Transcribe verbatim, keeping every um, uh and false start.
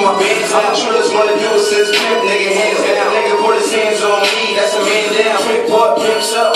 my bands out. I'm trillers wanna do it since pimp, nigga hands down. Nigga put his hands on me, that's a man down. Pimp up, pimps up.